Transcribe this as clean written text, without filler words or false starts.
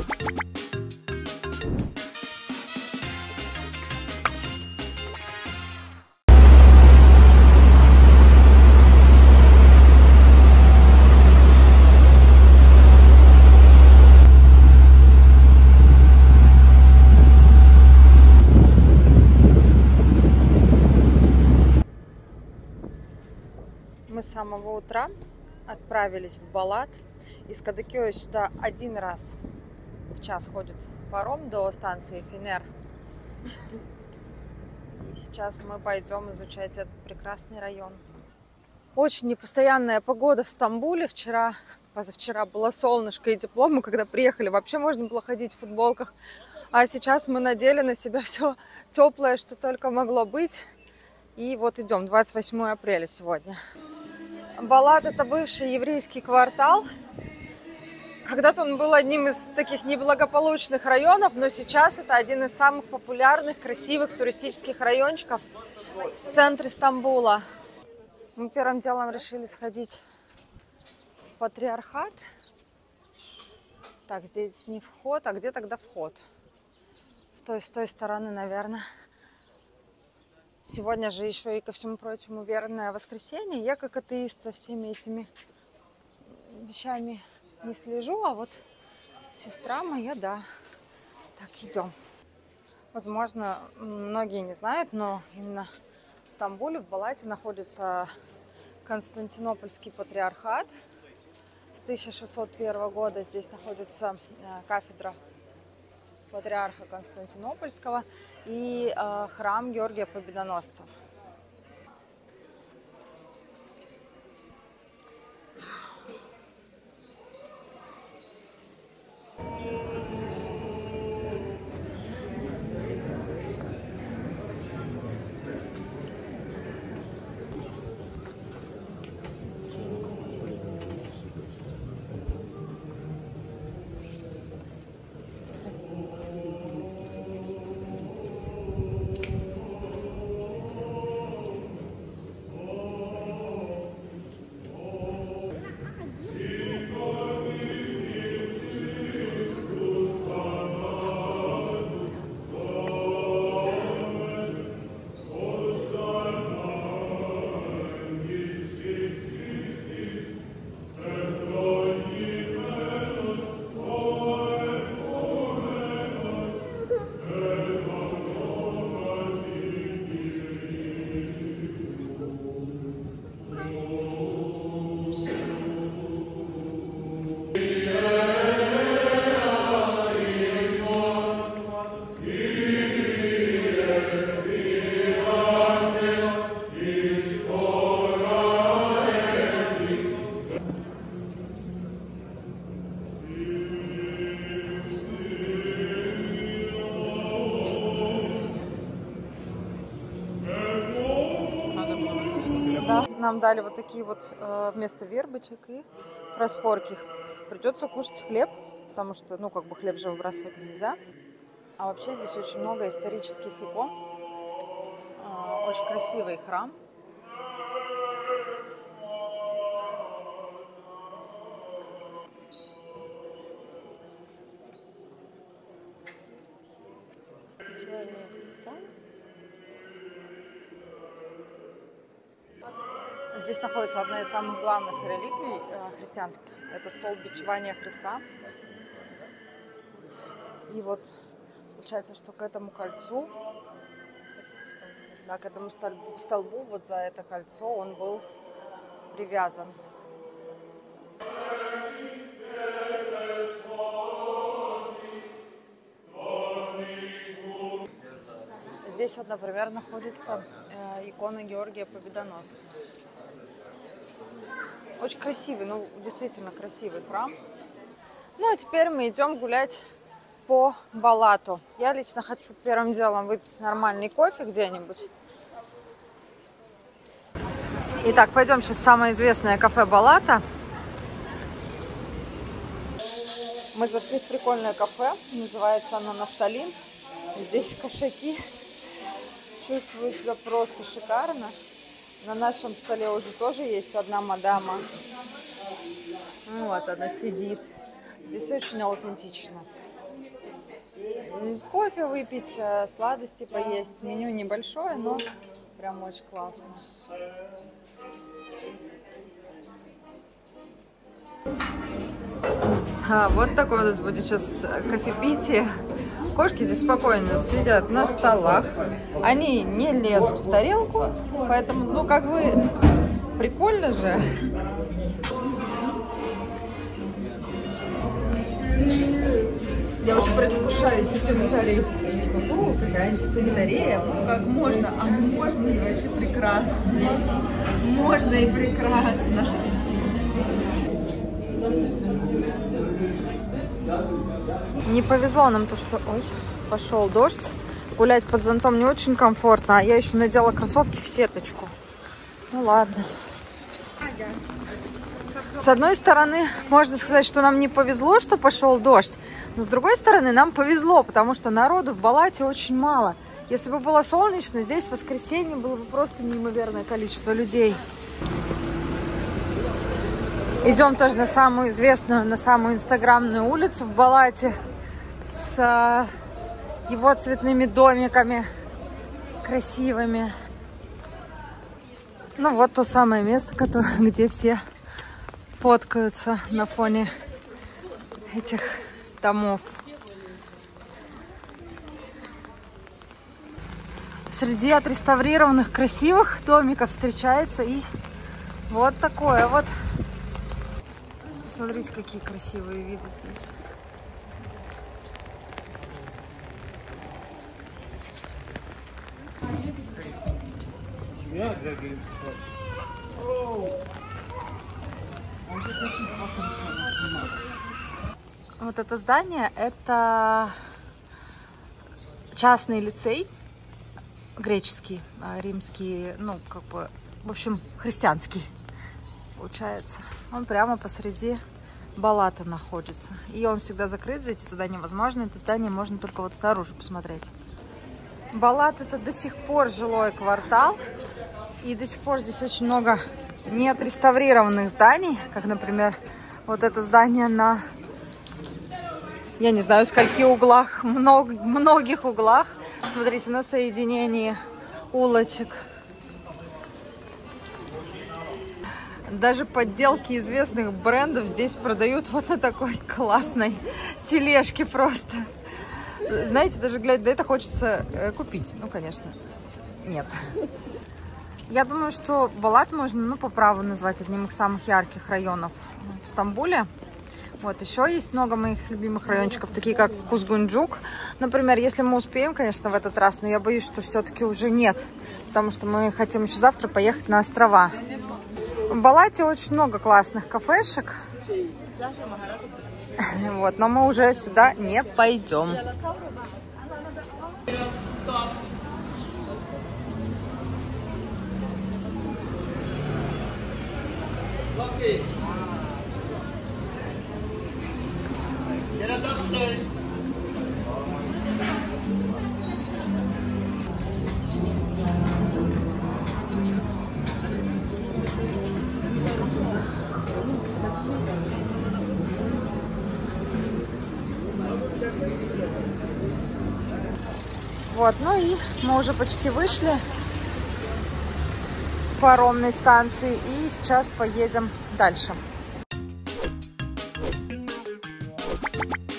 Мы с самого утра отправились в Балат. Из Кадыкёя сюда один раз в час ходит паром до станции Фенер. И сейчас мы пойдем изучать этот прекрасный район. Очень непостоянная погода в Стамбуле. Вчера, позавчера было солнышко и тепло. Мы когда приехали, вообще можно было ходить в футболках. А сейчас мы надели на себя все теплое, что только могло быть. И вот идем, 28 апреля сегодня. Балат — это бывший еврейский квартал. Когда-то он был одним из таких неблагополучных районов, но сейчас это один из самых популярных, красивых туристических райончиков в центре Стамбула. Мы первым делом решили сходить в Патриархат. Так, здесь не вход, а где тогда вход? С той стороны, наверное. Сегодня же еще и, ко всему прочему, верное воскресенье. Я, как атеист, за всеми этими вещами не слежу, а вот сестра моя, да. Так, идем. Возможно, многие не знают, но именно в Стамбуле, в Балате, находится Константинопольский патриархат. С 1601 года здесь находится кафедра патриарха Константинопольского и храм Георгия Победоносца. Нам дали вот такие вот вместо вербочек и просфорки. Придется кушать хлеб, потому что, хлеб же выбрасывать нельзя. А вообще здесь очень много исторических икон. Очень красивый храм. Здесь находится одна из самых главных реликвий христианских. Это столб бичевания Христа. И вот получается, что к этому кольцу, к этому столбу, вот за это кольцо он был привязан. Здесь вот, например, находится икона Георгия Победоносца. Очень красивый, действительно красивый храм. Ну, а теперь мы идем гулять по Балату. Я лично хочу первым делом выпить нормальный кофе где-нибудь. Итак, пойдем сейчас в самое известное кафе Балата. Мы зашли в прикольное кафе, называется оно «Нафталин». Здесь кошаки чувствуют себя просто шикарно. На нашем столе уже тоже есть одна мадама. Вот она сидит. Здесь очень аутентично. кофе выпить, сладости поесть. Меню небольшое, но прям очень классно. Вот такой у нас будет сейчас кофепитие. Кошки здесь спокойно сидят на столах. Они не лезут в тарелку, поэтому, ну, как бы, прикольно же. Я уже предвкушаю эти комментарии. Типа, какая антисанитария, как можно? А можно и вообще прекрасно. Можно и прекрасно. Не повезло нам то, что... Ой, пошел дождь. Гулять под зонтом не очень комфортно, а я еще надела кроссовки в сеточку. Ну ладно. С одной стороны, можно сказать, что нам не повезло, что пошел дождь. Но с другой стороны, нам повезло, потому что народу в Балате очень мало. Если бы было солнечно, здесь в воскресенье было бы просто неимоверное количество людей. Идем тоже на самую известную, на самую инстаграмную улицу в Балате с его цветными домиками красивыми. Ну вот то самое место, где все фоткаются на фоне этих домов. Среди отреставрированных красивых домиков встречается и вот такое вот. Смотрите, какие красивые виды здесь. Вот это здание, это частный лицей, греческий, римский, ну, как бы, в общем, христианский, получается. Он прямо посреди Балата находится. И он всегда закрыт, зайти туда невозможно. Это здание можно только вот снаружи посмотреть. Балат — это до сих пор жилой квартал. И до сих пор здесь очень много неотреставрированных зданий. Как, например, вот это здание на, я не знаю, скольки углах, многих углах. Смотрите, на соединении улочек. Даже подделки известных брендов здесь продают вот на такой классной тележке просто. Знаете, даже глядя на это хочется купить. Ну, конечно, нет. Я думаю, что Балат можно, ну, по праву назвать одним из самых ярких районов в Стамбуле. Вот, еще есть много моих любимых райончиков, такие как Кузгунджук. Например, если мы успеем, конечно, в этот раз, но я боюсь, что все-таки уже нет. Потому что мы хотим еще завтра поехать на острова. В Балате очень много классных кафешек. Вот, но мы уже сюда не пойдем. Вот, ну и мы уже почти вышли к паромной станции и сейчас поедем дальше.